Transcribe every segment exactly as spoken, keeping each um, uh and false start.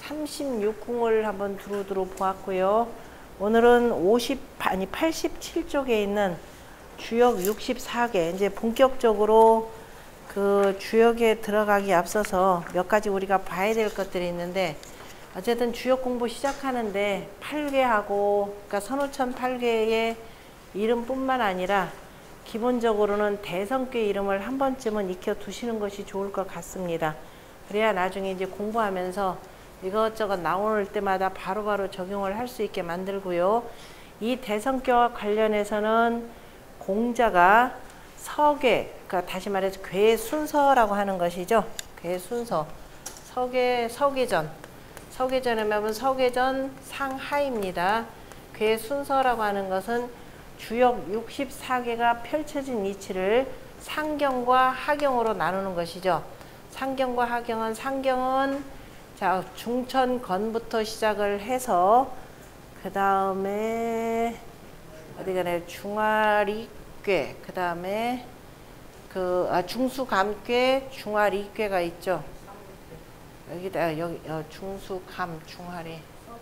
삼십육 궁을 한번 두루두루 보았고요. 오늘은 오십 아니 팔십칠 쪽에 있는 주역 육십사 개, 이제 본격적으로 그 주역에 들어가기 앞서서 몇 가지 우리가 봐야 될 것들이 있는데, 어쨌든 주역 공부 시작하는데 팔 개하고, 그러니까 선우천 팔 개의 이름뿐만 아니라 기본적으로는 대성께 이름을 한 번쯤은 익혀 두시는 것이 좋을 것 같습니다. 그래야 나중에 이제 공부하면서 이것저것 나올 때마다 바로바로 바로 적용을 할 수 있게 만들고요. 이 대성께와 관련해서는 공자가 서계, 그러니까 다시 말해서 괴 순서라고 하는 것이죠. 괴 순서. 서계, 서계전. 서계전에 보면 서계전 상하입니다. 괴 순서라고 하는 것은 주역 육십사 개가 펼쳐진 이치를 상경과 하경으로 나누는 것이죠. 상경과 하경은, 상경은 자 중천건부터 시작을 해서 그 다음에 어디가네 중화리괴, 그 다음에 그 아, 중수감괴, 중화리괴가 있죠. 여기다 여기 어, 중수감, 중화리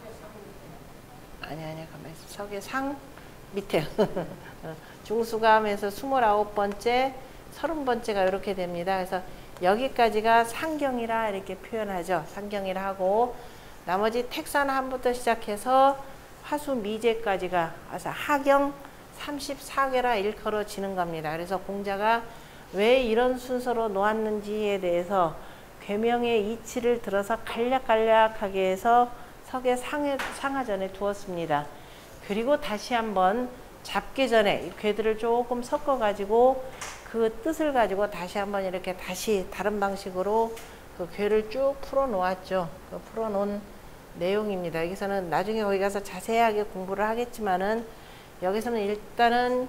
아니 아니 가만히 있어. 서계상 밑에 중수감에서 스물아홉 번째, 서른 번째가 이렇게 됩니다. 그래서 여기까지가 상경이라 이렇게 표현하죠. 상경이라 하고, 나머지 택산한부터 시작해서 화수미제까지가 하경 삼십사 개라 일컬어지는 겁니다. 그래서 공자가 왜 이런 순서로 놓았는지에 대해서 괴명의 이치를 들어서 간략간략하게 해서 서계 상해, 상하전에 두었습니다. 그리고 다시 한번 잡기 전에 이 괴들을 조금 섞어 가지고 그 뜻을 가지고 다시 한번 이렇게 다시 다른 방식으로 그 괴를 쭉 풀어 놓았죠. 그 풀어 놓은 내용입니다. 여기서는 나중에 거기 가서 자세하게 공부를 하겠지만은, 여기서는 일단은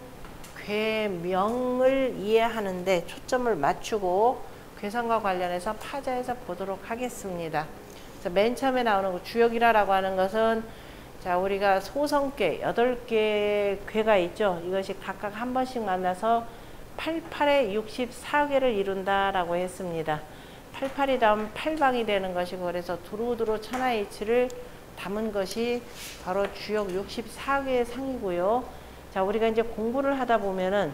괴명을 이해하는데 초점을 맞추고 괴상과 관련해서 파자에서 보도록 하겠습니다. 그래서 맨 처음에 나오는 그 주역이라고 하는 것은, 자 우리가 소성괴 여덟 개 괴가 있죠. 이것이 각각 한 번씩 만나서 팔팔에 육십사 개를 이룬다라고 했습니다. 팔팔이 다음 팔방이 되는 것이고, 그래서 두루두루 천하의 이치를 담은 것이 바로 주역 육십사 개의 상이고요. 자 우리가 이제 공부를 하다 보면은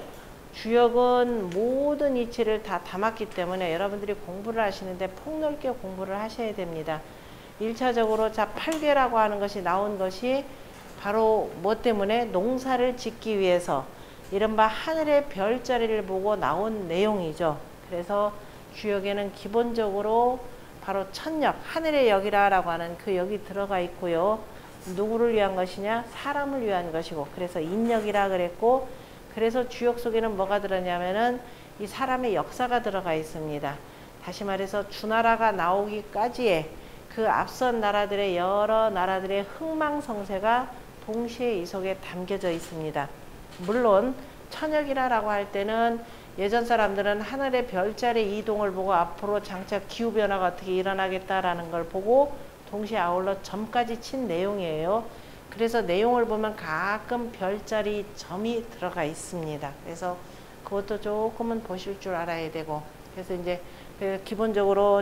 주역은 모든 이치를 다 담았기 때문에 여러분들이 공부를 하시는데 폭넓게 공부를 하셔야 됩니다. 일차적으로 자 팔 개라고 하는 것이 나온 것이 바로 뭐 때문에? 농사를 짓기 위해서 이른바 하늘의 별자리를 보고 나온 내용이죠. 그래서 주역에는 기본적으로 바로 천역, 하늘의 역이라고 하는 그 역이 들어가 있고요. 누구를 위한 것이냐? 사람을 위한 것이고, 그래서 인역이라 그랬고, 그래서 주역 속에는 뭐가 들었냐면은 이 사람의 역사가 들어가 있습니다. 다시 말해서 주나라가 나오기까지의 그 앞선 나라들의 여러 나라들의 흥망성쇠가 동시에 이 속에 담겨져 있습니다. 물론 천역이라고 할 때는 예전 사람들은 하늘의 별자리 이동을 보고 앞으로 장차 기후변화가 어떻게 일어나겠다라는 걸 보고 동시에 아울러 점까지 친 내용이에요. 그래서 내용을 보면 가끔 별자리 점이 들어가 있습니다. 그래서 그것도 조금은 보실 줄 알아야 되고, 그래서 이제 기본적으로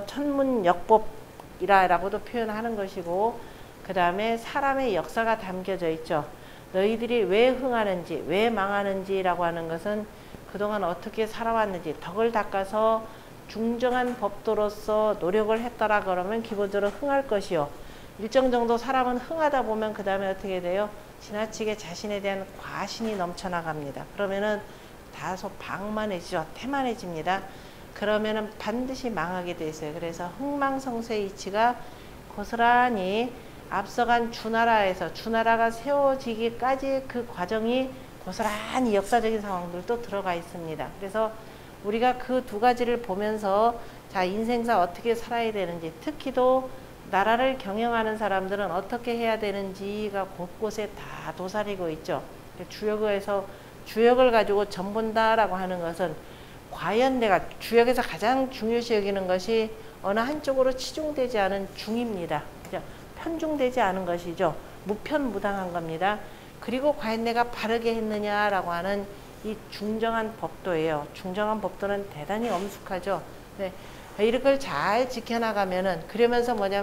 천문역법이라고도 표현하는 것이고, 그 다음에 사람의 역사가 담겨져 있죠. 너희들이 왜 흥하는지, 왜 망하는지라고 하는 것은 그동안 어떻게 살아왔는지, 덕을 닦아서 중정한 법도로서 노력을 했더라 그러면 기본적으로 흥할 것이요. 일정 정도 사람은 흥하다 보면 그 다음에 어떻게 돼요? 지나치게 자신에 대한 과신이 넘쳐나갑니다. 그러면은 다소 방만해지죠. 태만해집니다. 그러면은 반드시 망하게 돼 있어요. 그래서 흥망성쇠 이치가 고스란히 앞서간 주나라에서 주나라가 세워지기까지 그 과정이 고스란히 역사적인 상황들도 들어가 있습니다. 그래서 우리가 그 두 가지를 보면서 자 인생사 어떻게 살아야 되는지, 특히도 나라를 경영하는 사람들은 어떻게 해야 되는지가 곳곳에 다 도사리고 있죠. 주역에서 주역을 가지고 전본다라고 하는 것은 과연 내가 주역에서 가장 중요시 여기는 것이 어느 한쪽으로 치중되지 않은 중입니다. 그죠? 편중되지 않은 것이죠. 무편무당한 겁니다. 그리고 과연 내가 바르게 했느냐라고 하는 이 중정한 법도예요. 중정한 법도는 대단히 엄숙하죠. 네. 이걸 잘 지켜나가면은, 그러면서 뭐냐면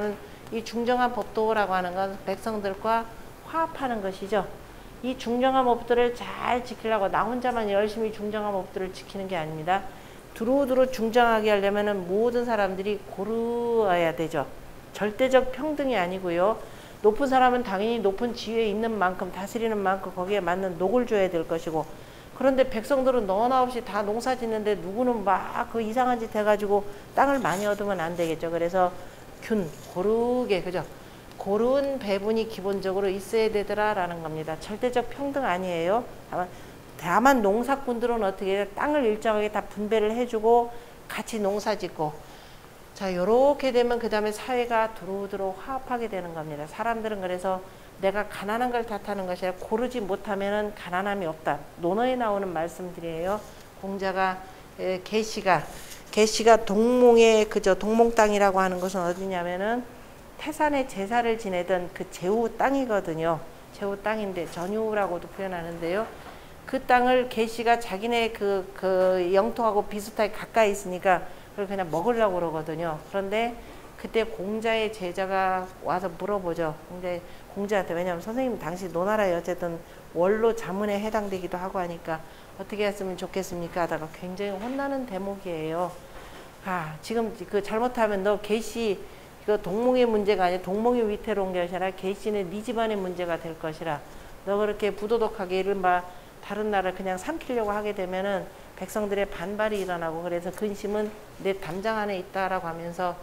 이 중정한 법도라고 하는 건 백성들과 화합하는 것이죠. 이 중정한 법도를 잘 지키려고 나 혼자만 열심히 중정한 법도를 지키는 게 아닙니다. 두루두루 중정하게 하려면 모든 사람들이 고르어야 되죠. 절대적 평등이 아니고요. 높은 사람은 당연히 높은 지위에 있는 만큼, 다스리는 만큼 거기에 맞는 녹을 줘야 될 것이고, 그런데 백성들은 너나 없이 다 농사 짓는데 누구는 막 그 이상한 짓 해가지고 땅을 많이 얻으면 안 되겠죠. 그래서 균, 고르게, 그죠? 고른 배분이 기본적으로 있어야 되더라라는 겁니다. 절대적 평등 아니에요. 다만, 다만 농사꾼들은 어떻게 해요? 땅을 일정하게 다 분배를 해주고 같이 농사 짓고, 자, 요렇게 되면 그 다음에 사회가 두루두루 화합하게 되는 겁니다. 사람들은 그래서 내가 가난한 걸 탓하는 것이 아니라 고르지 못하면은 가난함이 없다. 논어에 나오는 말씀들이에요. 공자가, 에, 계시가, 계시가 동몽의, 그저 동몽 땅이라고 하는 것은 어디냐면은 태산에 제사를 지내던 그 제후 땅이거든요. 제후 땅인데 전유라고도 표현하는데요. 그 땅을 계시가 자기네 그, 그 영토하고 비슷하게 가까이 있으니까 그걸 그냥 먹으려고 그러거든요. 그런데 그때 공자의 제자가 와서 물어보죠. 공자, 공자한테. 왜냐하면 선생님 당시 노나라에 어쨌든 원로 자문에 해당되기도 하고 하니까 어떻게 했으면 좋겠습니까? 하다가 굉장히 혼나는 대목이에요. 아, 지금 그 잘못하면 너 계시, 그 동몽의 문제가 아니라 동몽이 위태로운 게 아니라 계시는 네 집안의 문제가 될 것이라. 너 그렇게 부도덕하게 이른바 다른 나라를 그냥 삼키려고 하게 되면은 백성들의 반발이 일어나고, 그래서 근심은 내 담장 안에 있다라고 하면서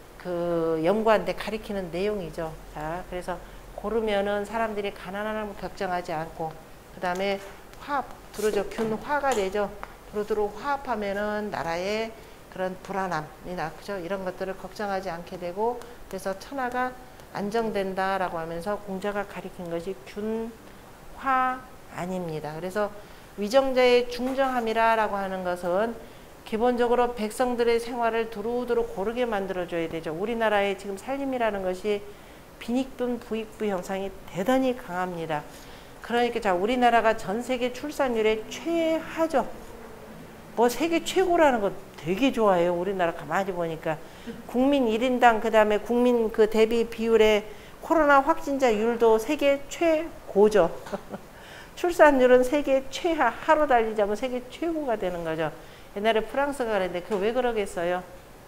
그 연구한테 가리키는 내용이죠. 자, 그래서 고르면은 사람들이 가난함을 걱정하지 않고, 그 다음에 화합, 두루저 균화가 되죠. 두루두루 화합하면은 나라의 그런 불안함이나, 그죠? 이런 것들을 걱정하지 않게 되고, 그래서 천하가 안정된다라고 하면서 공자가 가리킨 것이 균화 아닙니다. 그래서 위정자의 중정함이라고 하는 것은 기본적으로 백성들의 생활을 두루두루 고르게 만들어줘야 되죠. 우리나라의 지금 살림이라는 것이 빈익분 부익부 형상이 대단히 강합니다. 그러니까 자, 우리나라가 전 세계 출산율의 최하죠. 뭐 세계 최고라는 거 되게 좋아해요. 우리나라 가만히 보니까 국민 일 인당, 그 다음에 국민 그 대비 비율의 코로나 확진자율도 세계 최고죠. 출산율은 세계 최하, 하루 달리자면 세계 최고가 되는 거죠. 옛날에 프랑스가 그랬는데 그 왜 그러겠어요?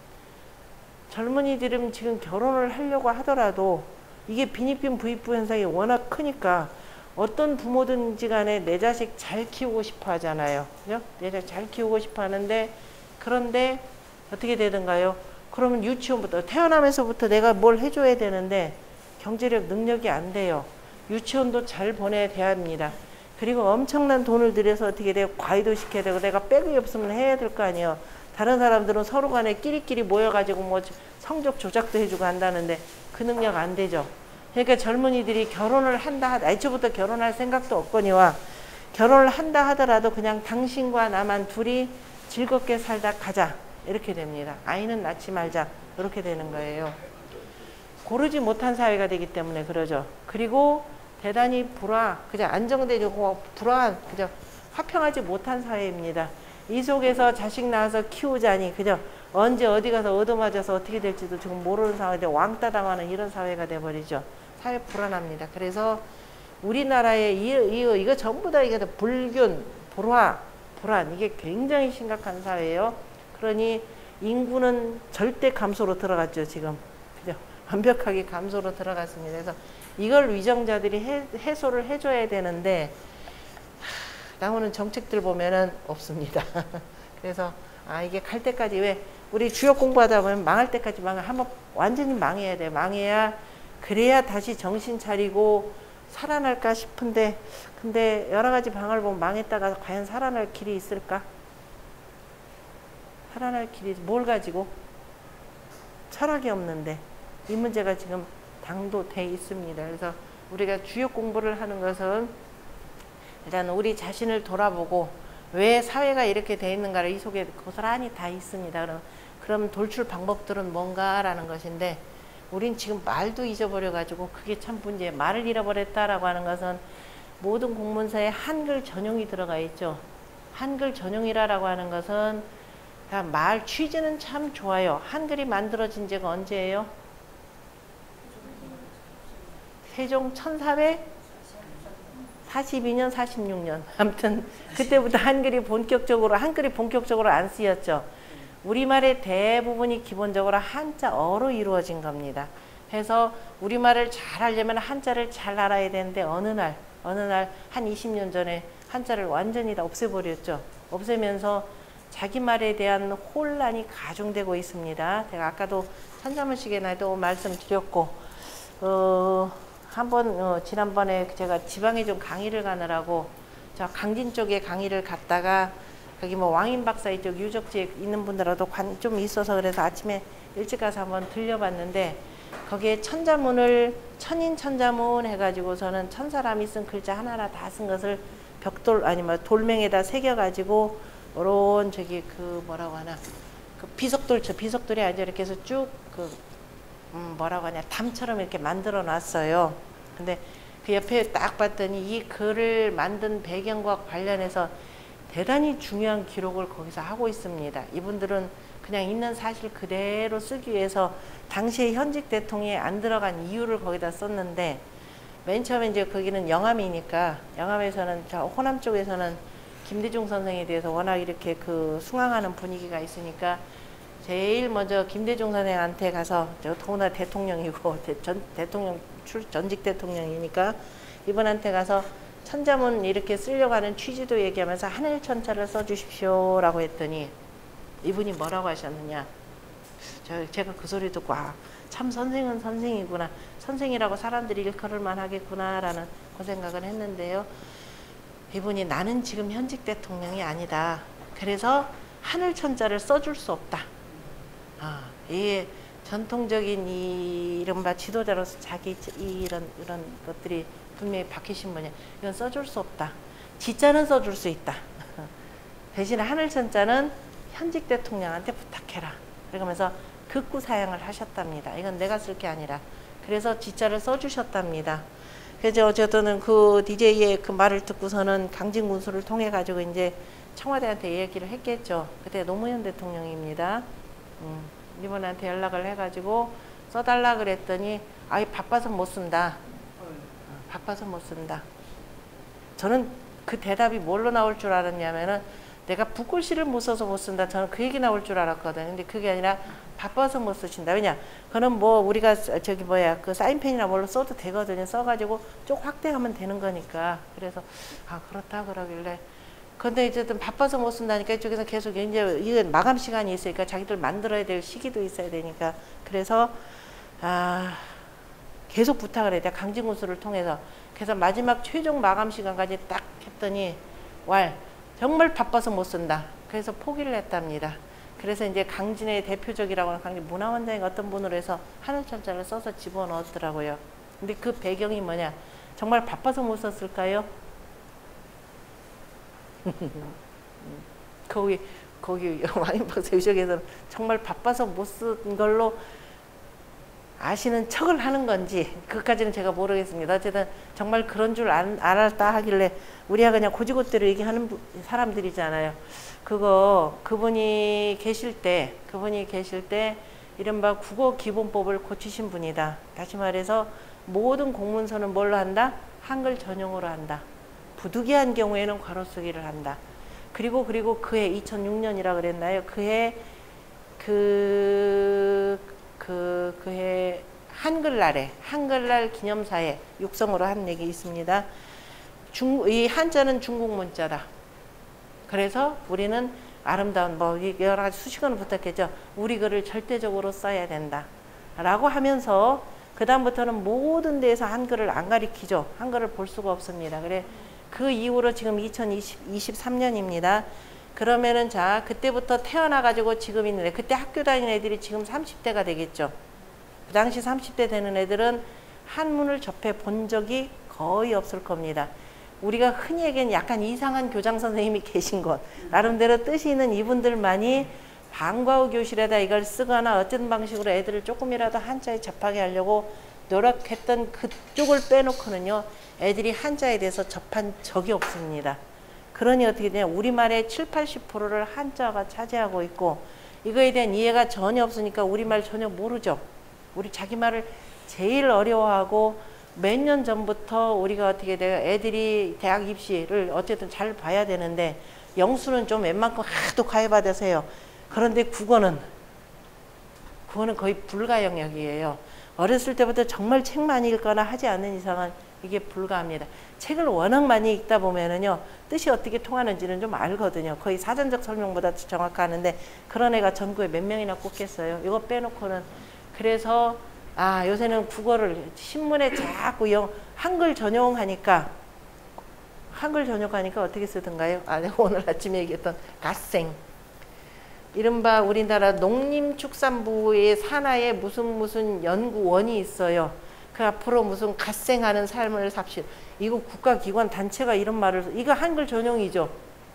젊은이들은 지금 결혼을 하려고 하더라도 이게 빈익빈 부익부 현상이 워낙 크니까 어떤 부모든지 간에 내 자식 잘 키우고 싶어 하잖아요. 그죠? 내 자식 잘 키우고 싶어 하는데, 그런데 어떻게 되던가요? 그러면 유치원부터, 태어나면서부터 내가 뭘 해줘야 되는데 경제력 능력이 안 돼요. 유치원도 잘 보내야 합니다. 그리고 엄청난 돈을 들여서 어떻게 돼요? 과외도 시켜야 되고, 내가 백이 없으면 해야 될 거 아니에요. 다른 사람들은 서로 간에 끼리끼리 모여가지고 뭐 성적 조작도 해주고 한다는데 그 능력 안 되죠. 그러니까 젊은이들이 결혼을 한다 하다, 애초부터 결혼할 생각도 없거니와 결혼을 한다 하더라도 그냥 당신과 나만 둘이 즐겁게 살다 가자, 이렇게 됩니다. 아이는 낳지 말자, 이렇게 되는 거예요. 고르지 못한 사회가 되기 때문에 그러죠. 그리고 대단히 불화, 그죠? 안정되고 불화한, 그죠? 화평하지 못한 사회입니다. 이 속에서 자식 낳아서 키우자니, 그죠? 언제 어디 가서 얻어맞아서 어떻게 될지도 지금 모르는 상황인데 왕따 당하는 이런 사회가 돼버리죠. 사회 불안합니다. 그래서 우리나라의 이, 이, 이거 전부 다 이게 불균, 불화, 불안, 이게 굉장히 심각한 사회예요. 그러니 인구는 절대 감소로 들어갔죠, 지금. 그죠? 완벽하게 감소로 들어갔습니다. 그래서 이걸 위정자들이 해, 해소를 해줘야 되는데 하, 나오는 정책들 보면은 없습니다. 그래서 아, 이게 갈 때까지, 왜 우리 주역 공부하다 보면 망할 때까지 망, 한번 완전히 망해야 돼. 망해야, 그래야 다시 정신 차리고 살아날까 싶은데, 근데 여러 가지 방을 보면 망했다가 과연 살아날 길이 있을까? 살아날 길이 뭘 가지고? 철학이 없는데 이 문제가 지금 당도돼 있습니다. 그래서 우리가 주역 공부를 하는 것은 일단 우리 자신을 돌아보고 왜 사회가 이렇게 돼 있는가를 이 속에 고스란히 다 있습니다. 그럼, 그럼 돌출 방법들은 뭔가라는 것인데, 우린 지금 말도 잊어버려 가지고 그게 참 문제예요. 말을 잃어버렸다라고 하는 것은 모든 공문서에 한글 전용이 들어가 있죠. 한글 전용이라고 하는 것은 다 말 취지는 참 좋아요. 한글이 만들어진 지가 언제예요? 세종 천사백사십이 년, 사십육 년. 아무튼 그때부터 한글이 본격적으로 한글이 본격적으로 안 쓰였죠. 우리말의 대부분이 기본적으로 한자어로 이루어진 겁니다. 해서 우리말을 잘 하려면 한자를 잘 알아야 되는데 어느 날 어느 날 한 이십 년 전에 한자를 완전히 다 없애버렸죠. 없애면서 자기 말에 대한 혼란이 가중되고 있습니다. 제가 아까도 천자문식에도 말씀드렸고 어, 한번 어, 지난번에 제가 지방에 좀 강의를 가느라고 저 강진 쪽에 강의를 갔다가 거기 뭐 왕인박사 이쪽 유적지에 있는 분들하고 관 좀 있어서 그래서 아침에 일찍 가서 한번 들려봤는데 거기에 천자문을 천인 천자문 해가지고서는 천 사람이 쓴 글자 하나하나 다 쓴 것을 벽돌 아니면 돌멩이에다 새겨가지고 요런 저기 그 뭐라고 하나 그 비석돌 저 비석돌이 아니라 이렇게 해서 쭉 그 음 뭐라고 하냐 담처럼 이렇게 만들어 놨어요. 근데 그 옆에 딱 봤더니 이 글을 만든 배경과 관련해서 대단히 중요한 기록을 거기서 하고 있습니다. 이분들은 그냥 있는 사실 그대로 쓰기 위해서 당시에 현직 대통령이 안 들어간 이유를 거기다 썼는데 맨 처음에 이제 거기는 영암이니까 영암에서는 저 호남 쪽에서는 김대중 선생에 대해서 워낙 이렇게 그 숭앙하는 분위기가 있으니까 제일 먼저 김대중 선생한테 가서 저 더구나 대통령이고 대, 전, 대통령 출, 전직 대통령이니까 이분한테 가서 천자문 이렇게 쓰려고 하는 취지도 얘기하면서 하늘천자를 써주십시오 라고 했더니 이분이 뭐라고 하셨느냐. 저, 제가 그 소리 듣고 아, 참 선생은 선생이구나. 선생이라고 사람들이 일컬을만 하겠구나 라는 그 생각을 했는데요. 이분이 나는 지금 현직 대통령이 아니다. 그래서 하늘천자를 써줄 수 없다. 아, 이게 전통적인 이 이른바 지도자로서 자기 이런 이런 것들이 분명히 박히신 분이야. 이건 써줄 수 없다. 지자는 써줄 수 있다. 대신에 하늘천자는 현직 대통령한테 부탁해라. 그러면서 극구 사양을 하셨답니다. 이건 내가 쓸 게 아니라. 그래서 지자를 써주셨답니다. 그래서 어쨌든 그 디제이의 그 말을 듣고서는 강진군수를 통해 가지고 이제 청와대한테 얘기를 했겠죠. 그때 노무현 대통령입니다. 음, 이분한테 연락을 해가지고 써달라 그랬더니 아이 바빠서 못 쓴다. 어, 바빠서 못 쓴다. 저는 그 대답이 뭘로 나올 줄 알았냐면은 내가 붓글씨를 못 써서 못 쓴다. 저는 그 얘기 나올 줄 알았거든요. 근데 그게 아니라 바빠서 못 쓰신다. 왜냐? 그는 뭐 우리가 저기 뭐야 그 사인펜이나 뭘로 써도 되거든요. 써가지고 쭉 확대하면 되는 거니까. 그래서 아 그렇다 그러길래. 근데 이제든 바빠서 못 쓴다니까 이쪽에서 계속 이제 이건 마감 시간이 있으니까 자기들 만들어야 될 시기도 있어야 되니까. 그래서 아 계속 부탁을 해야 돼. 강진군수를 통해서. 그래서 마지막 최종 마감 시간까지 딱 했더니 왈 정말 바빠서 못 쓴다. 그래서 포기를 했답니다. 그래서 이제 강진의 대표적이라고 하는 강진 문화원장이 어떤 분으로 해서 하늘천자를 써서 집어넣었더라고요. 근데 그 배경이 뭐냐? 정말 바빠서 못 썼을까요? 거기 거기 왕인박사 유적에서는 정말 바빠서 못 쓴 걸로 아시는 척을 하는 건지 그것까지는 제가 모르겠습니다. 어쨌든 정말 그런 줄 안, 알았다 하길래 우리가 그냥 고지고대로 얘기하는 사람들이잖아요. 그거 그분이 계실 때 그분이 계실 때 이른바 국어기본법을 고치신 분이다. 다시 말해서 모든 공문서는 뭘로 한다? 한글 전용으로 한다. 부득이한 경우에는 괄호 쓰기를 한다. 그리고 그리고 그해 이천육 년이라 그랬나요? 그해 그 그 그해 한글날에 한글날 기념사에 육성으로 한 얘기 있습니다. 중, 이 한자는 중국 문자다. 그래서 우리는 아름다운 뭐 여러 가지 수식어는 부탁했죠. 우리 글을 절대적으로 써야 된다. 라고 하면서 그 다음부터는 모든 데에서 한글을 안 가리키죠. 한글을 볼 수가 없습니다. 그래 그 이후로 지금 이천이십삼 년입니다. 그러면은 자 그때부터 태어나 가지고 지금 있는 애 그때 학교 다니는 애들이 지금 삼십 대가 되겠죠. 그 당시 삼십 대 되는 애들은 한문을 접해 본 적이 거의 없을 겁니다. 우리가 흔히 얘기하는 약간 이상한 교장 선생님이 계신 곳 나름대로 뜻이 있는 이분들만이 방과후 교실에다 이걸 쓰거나 어떤 방식으로 애들을 조금이라도 한자에 접하게 하려고 노력했던 그쪽을 빼놓고는요 애들이 한자에 대해서 접한 적이 없습니다. 그러니 어떻게 되냐 우리말의 칠십, 팔십 퍼센트를 한자가 차지하고 있고 이거에 대한 이해가 전혀 없으니까 우리말 전혀 모르죠. 우리 자기 말을 제일 어려워하고 몇 년 전부터 우리가 어떻게 돼요? 애들이 대학 입시를 어쨌든 잘 봐야 되는데 영수는 좀 웬만큼 하도 가해받아서 해요. 그런데 국어는 국어는 거의 불가 영역이에요. 어렸을 때부터 정말 책 많이 읽거나 하지 않는 이상은 이게 불가합니다. 책을 워낙 많이 읽다 보면은요, 뜻이 어떻게 통하는지는 좀 알거든요. 거의 사전적 설명보다 정확하는데 그런 애가 전국에 몇 명이나 꽂겠어요. 이거 빼놓고는. 그래서 아, 요새는 국어를 신문에 자꾸 영, 한글 전용하니까 한글 전용하니까 어떻게 쓰던가요? 아, 내가 오늘 아침에 얘기했던 갓생. 이른바 우리나라 농림축산부의 산하에 무슨 무슨 연구원이 있어요. 그 앞으로 무슨 갓생하는 삶을 삽시다. 이거 국가기관 단체가 이런 말을, 이거 한글 전용이죠.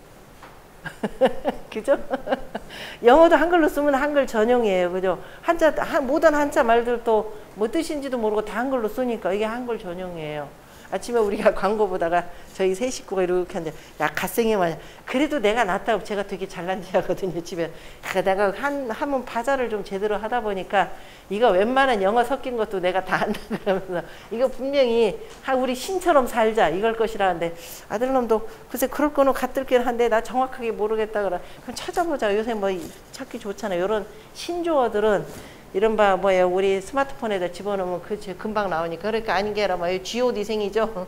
그죠? 영어도 한글로 쓰면 한글 전용이에요. 그죠? 한자, 한, 모든 한자 말들도 뭐 뜻인지도 모르고 다 한글로 쓰니까 이게 한글 전용이에요. 아침에 우리가 광고 보다가 저희 세 식구가 이렇게 하는데, 야, 갓생이 뭐냐. 그래도 내가 낫다고 제가 되게 잘난 지 하거든요, 집에. 내가 한, 한번 파자를 좀 제대로 하다 보니까 이거 웬만한 영어 섞인 것도 내가 다 한다 그러면서 이거 분명히 우리 신처럼 살자 이걸 것이라는데 아들놈도 글쎄 그럴 거는 같들긴 한데 나 정확하게 모르겠다 그래. 그럼 찾아보자. 요새 뭐 찾기 좋잖아요. 이런 신조어들은 이른바 뭐예요, 우리 스마트폰에다 집어넣으면 그 금방 나오니까. 그러니까 아닌 게 아니라 뭐예요, 지오디생이죠.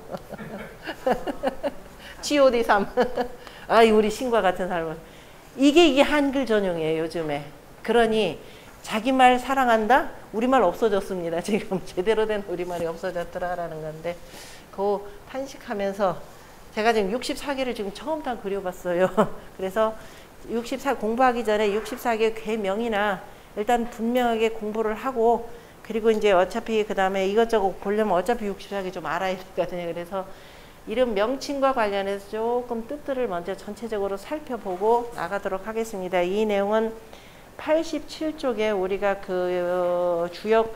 지오디 삼. 아이, 우리 신과 같은 삶을. 이게 이게 한글 전용이에요, 요즘에. 그러니 자기 말 사랑한다? 우리말 없어졌습니다. 지금 제대로 된 우리말이 없어졌더라라는 건데, 그거 탄식하면서 제가 지금 육십사 개를 지금 처음 다 그려봤어요. 그래서 육십사 공부하기 전에 육십사 개 괴명이나 일단 분명하게 공부를 하고, 그리고 이제 어차피 그 다음에 이것저것 보려면 어차피 육십사 개 좀 알아야 되거든요. 그래서 이름 명칭과 관련해서 조금 뜻들을 먼저 전체적으로 살펴보고 나가도록 하겠습니다. 이 내용은 팔십칠 쪽에 우리가 그 주역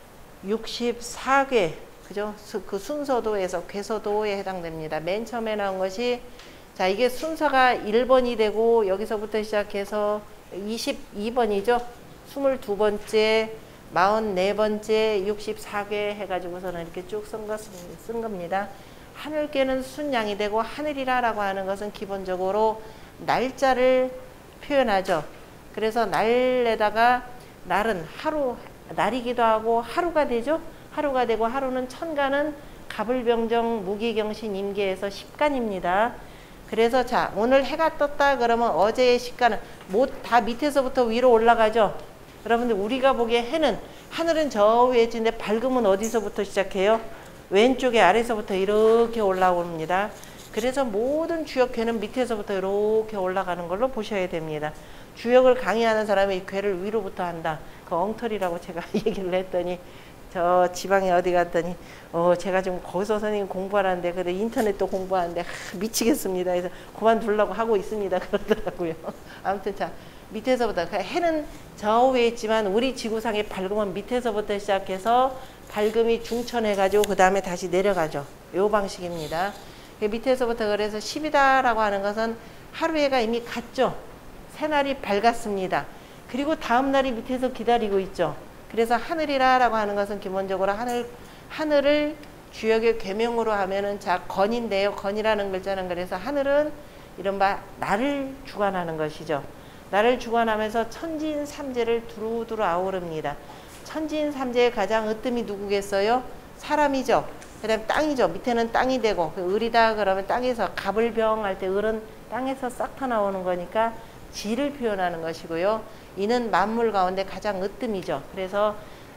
육십사 개, 그죠? 그 순서도에서 괴서도에 해당됩니다. 맨 처음에 나온 것이, 자, 이게 순서가 일 번이 되고 여기서부터 시작해서 이십이 번이죠. 스물두 번째, 마흔네 번째, 육십사 개 해가지고서는 이렇게 쭉 쓴 것, 쓴 겁니다. 하늘께는 순양이 되고 하늘이라라고 하는 것은 기본적으로 날짜를 표현하죠. 그래서 날에다가 날은 하루, 날이기도 하고 하루가 되죠. 하루가 되고 하루는 천간은 갑을병정 무기경신 임계에서 십간입니다. 그래서 자, 오늘 해가 떴다 그러면 어제의 시간은 뭐 다 밑에서부터 위로 올라가죠. 여러분들 우리가 보기에 해는, 하늘은 저 위에 있는데 밝음은 어디서부터 시작해요? 왼쪽에 아래서부터 이렇게 올라옵니다. 그래서 모든 주역괴는 밑에서부터 이렇게 올라가는 걸로 보셔야 됩니다. 주역을 강의하는 사람이 괴를 위로부터 한다. 그 엉터리라고 제가 얘기를 했더니, 저 지방에 어디 갔더니 어 제가 지금 거기서 선생님 공부하라는데 그래 인터넷도 공부하는데 하, 미치겠습니다. 그래서 그만두려고 하고 있습니다. 그러더라고요. 아무튼 자, 밑에서부터, 해는 저 위에 있지만 우리 지구상의 밝음은 밑에서부터 시작해서 밝음이 중천해가지고 그 다음에 다시 내려가죠. 요 방식입니다. 밑에서부터, 그래서 십이다라고 하는 것은 하루해가 이미 갔죠. 새날이 밝았습니다. 그리고 다음 날이 밑에서 기다리고 있죠. 그래서 하늘이라라고 하는 것은 기본적으로 하늘, 하늘을 주역의 계명으로 하면은, 자, 건인데요. 건이라는 글자는, 그래서 하늘은 이른바 나를 주관하는 것이죠. 나를 주관하면서 천지인삼재를 두루두루 아우릅니다. 천지인삼재의 가장 으뜸이 누구겠어요? 사람이죠. 그 다음에 땅이죠. 밑에는 땅이 되고, 그 을이다 그러면 땅에서, 갑을병 할 때 을은 땅에서 싹 터나오는 거니까 지를 표현하는 것이고요. 이는 만물 가운데 가장 으뜸이죠. 그래서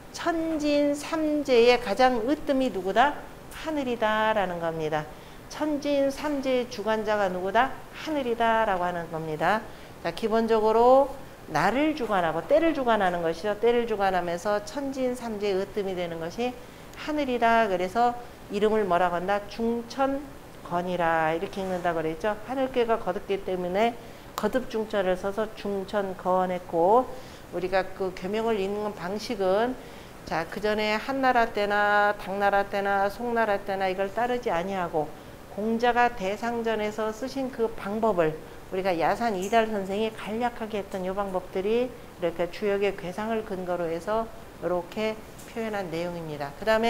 천지인삼재의 가장 으뜸이 누구다? 하늘이다 라는 겁니다. 천지인삼재의 주관자가 누구다? 하늘이다 라고 하는 겁니다. 자, 기본적으로 나를 주관하고 때를 주관하는 것이죠. 때를 주관하면서 천지인삼재의 으뜸이 되는 것이 하늘이다. 그래서 이름을 뭐라고 한다? 중천건이라 이렇게 읽는다고 그랬죠. 하늘괴가 거듭기 때문에 거듭중천을 써서 중천건했고, 우리가 그 계명을 읽는 방식은, 자, 그 전에 한나라 때나 당나라 때나 송나라 때나 이걸 따르지 아니하고 공자가 대상전에서 쓰신 그 방법을 우리가 야산 이달 선생이 간략하게 했던 이 방법들이 이렇게 주역의 괴상을 근거로 해서 이렇게 표현한 내용입니다. 그 다음에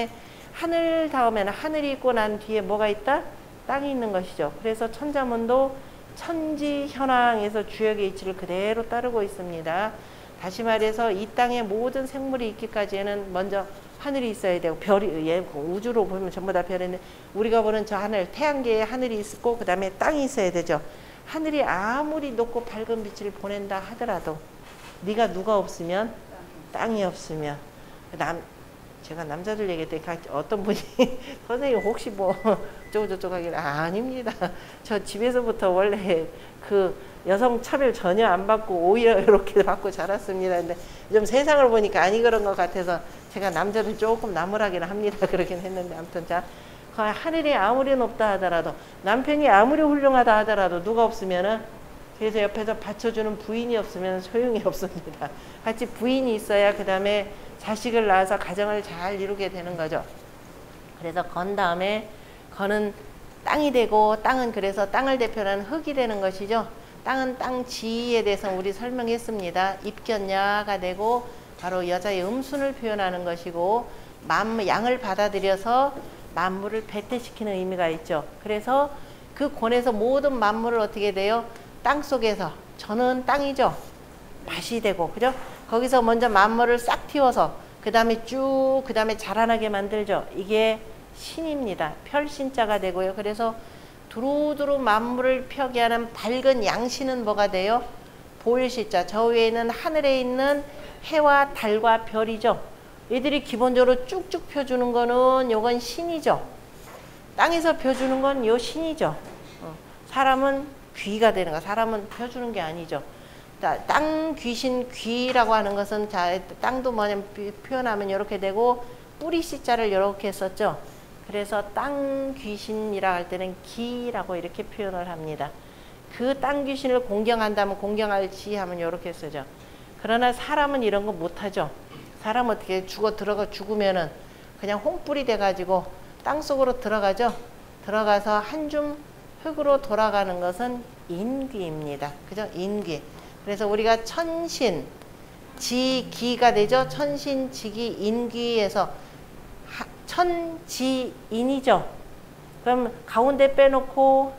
하늘 다음에는 하늘이 있고 난 뒤에 뭐가 있다? 땅이 있는 것이죠. 그래서 천자문도 천지 현황에서 주역의 이치를 그대로 따르고 있습니다. 다시 말해서 이 땅에 모든 생물이 있기까지는 먼저 하늘이 있어야 되고, 별이, 예, 우주로 보면 전부 다 별인데 우리가 보는 저 하늘, 태양계에 하늘이 있고 그 다음에 땅이 있어야 되죠. 하늘이 아무리 높고 밝은 빛을 보낸다 하더라도 네가 누가 없으면, 땅이 없으면, 남 제가 남자들 얘기할 때 어떤 분이 선생님 혹시 뭐 어쩌고저쩌고 하길래 아, 아닙니다. 저 집에서부터 원래 그 여성 차별 전혀 안 받고 오히려 이렇게 받고 자랐습니다. 근데 좀 세상을 보니까 아니 그런 것 같아서 제가 남자들 조금 나무라긴 합니다. 그러긴 했는데 아무튼 자, 하늘이 아무리 높다 하더라도 남편이 아무리 훌륭하다 하더라도 누가 없으면은, 그래서 옆에서 받쳐주는 부인이 없으면 소용이 없습니다. 같이 부인이 있어야 그 다음에 자식을 낳아서 가정을 잘 이루게 되는 거죠. 그래서 건 다음에 건은 땅이 되고, 땅은 그래서 땅을 대표하는 흙이 되는 것이죠. 땅은 땅 지위에 대해서 우리 설명했습니다. 입견야가 되고 바로 여자의 음순을 표현하는 것이고, 만, 양을 받아들여서 만물을 배태시키는 의미가 있죠. 그래서 그 권에서 모든 만물을 어떻게 돼요? 땅 속에서, 저는 땅이죠. 맛이 되고, 그죠? 거기서 먼저 만물을 싹 틔워서 그 다음에 쭉 그 다음에 자라나게 만들죠. 이게 신입니다. 별신자가 되고요. 그래서 두루두루 만물을 펴게 하는 밝은 양신은 뭐가 돼요? 보일시자. 저 위에는 하늘에 있는 해와 달과 별이죠. 얘들이 기본적으로 쭉쭉 펴주는 거는 요건 신이죠. 땅에서 펴주는 건 요 신이죠. 어. 사람은 귀가 되는 거, 사람은 펴주는 게 아니죠. 땅 귀신, 귀라고 하는 것은, 자, 땅도 뭐냐면 표현하면 이렇게 되고 뿌리 씨자를 이렇게 썼죠. 그래서 땅 귀신이라 할 때는 기라고 이렇게 표현을 합니다. 그 땅 귀신을 공경한다면 공경할지 하면 이렇게 쓰죠. 그러나 사람은 이런 거 못하죠. 사람 어떻게 죽어 들어가 죽으면은 그냥 홍불이 돼가지고 땅 속으로 들어가죠. 들어가서 한 줌 흙으로 돌아가는 것은 인귀입니다. 그죠? 인귀. 그래서 우리가 천신, 지기가 되죠. 천신, 지기, 인귀에서 천지인이죠. 그럼 가운데 빼놓고,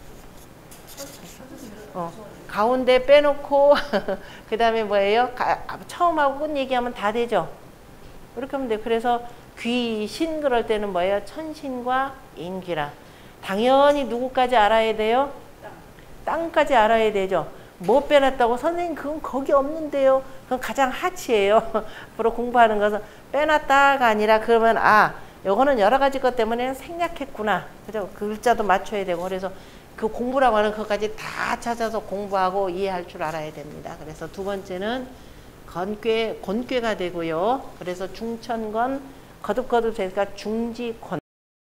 어, 가운데 빼놓고 그 다음에 뭐예요? 가, 처음하고 끝 얘기하면 다 되죠. 이렇게 하면 돼요. 그래서 귀신 그럴 때는 뭐예요? 천신과 인귀라. 당연히 누구까지 알아야 돼요? 땅까지 알아야 되죠. 뭐 빼놨다고? 선생님 그건 거기 없는데요. 그건 가장 하치예요. 앞으로 공부하는 것은 빼놨다가 아니라, 그러면 아, 요거는 여러 가지 것 때문에 생략했구나. 그죠? 그 글자도 맞춰야 되고, 그래서 그 공부라고 하는 것까지 다 찾아서 공부하고 이해할 줄 알아야 됩니다. 그래서 두 번째는 건괴, 곤괴가 되고요. 그래서 중천건, 거듭거듭 되니까 중지권.